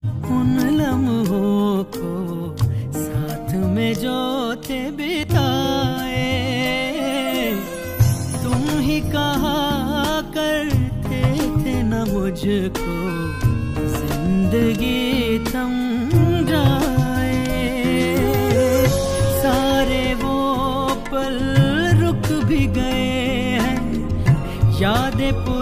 उन लम्हों को साथ में जो थे बिताए, तुम ही कहा करते थे न मुझको जिंदगी थम जाए। सारे वो पल रुक भी गए हैं, यादें